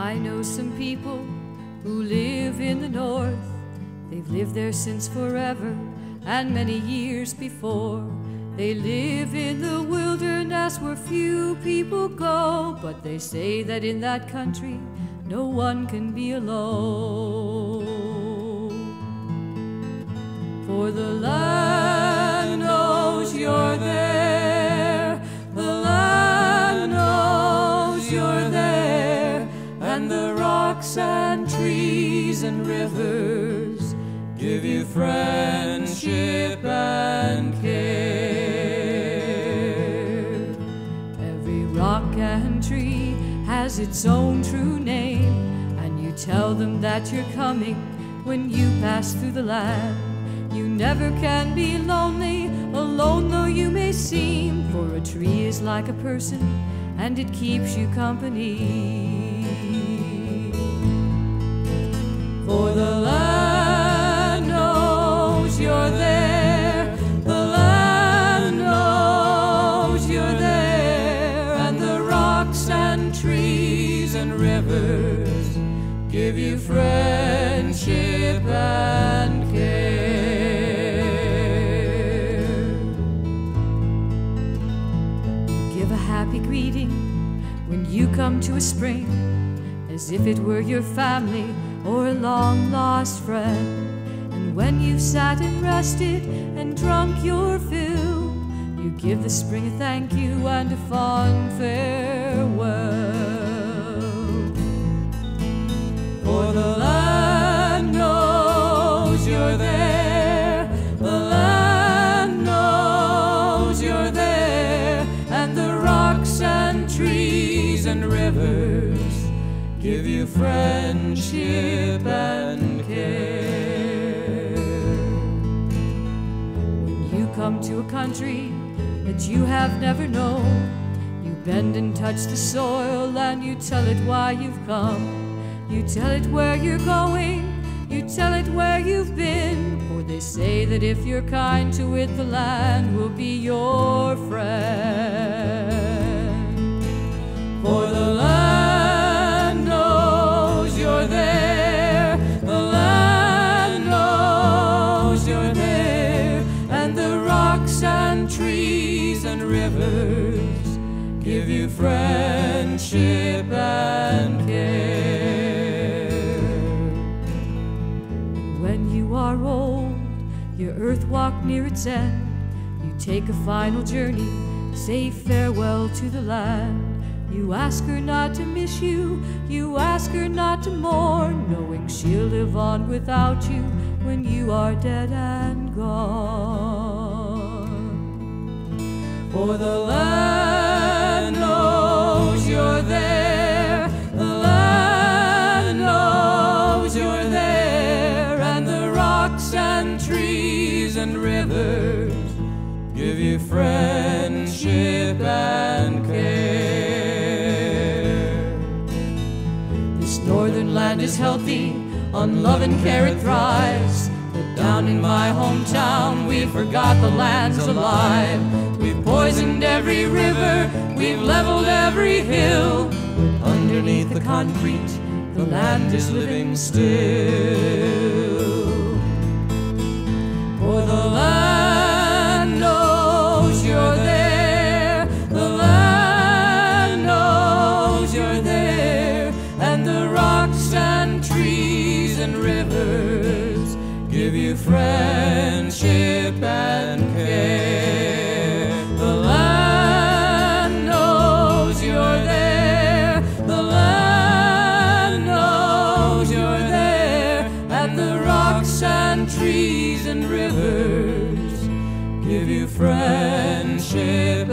I know some people who live in the north. They've lived there since forever and many years before. They live in the wilderness where few people go, but they say that in that country no one can be alone. For the land knows you're there, the land knows you're there, and the rocks and trees and rivers give you friendship and care. Every rock and tree has its own true name, and you tell them that you're coming when you pass through the land. You never can be lonely, alone though you may seem, for a tree is like a person and it keeps you company. For the land knows you're there, the land knows you're there, and the rocks and trees and rivers give you friendship and care. Give a happy greeting when you come to a spring, as if it were your family or a long-lost friend. And when you've sat and rested and drunk your fill, you give the spring a thank you and a fond farewell. For the land knows you're there, the land knows you're there, and the rocks and trees and rivers give you friendship and care. When you come to a country that you have never known, you bend and touch the soil and you tell it why you've come. You tell it where you're going, you tell it where you've been, for they say that if you're kind to it, the land will be your friend. For the land knows you're there, the land knows you're there, and the rocks and trees and rivers give you friendship and care. When you are old, your earth walk near its end, you take a final journey, say farewell to the land. You ask her not to miss you, you ask her not to mourn, knowing she'll live on without you when you are dead and gone. For the land knows you're there, the land knows you're there, and the rocks and trees and rivers give you friendship and care. This northern land is healthy, on love and care it thrives, but down in my hometown we forgot the land's alive. We've poisoned every river, we've leveled every hill, but underneath the concrete the land is living still. For the land knows you're there, the land knows you're there, and the rocks and trees and rivers give you friendship and care. The land knows you're there, the land knows you're there, and the rocks and trees and rivers give you friendship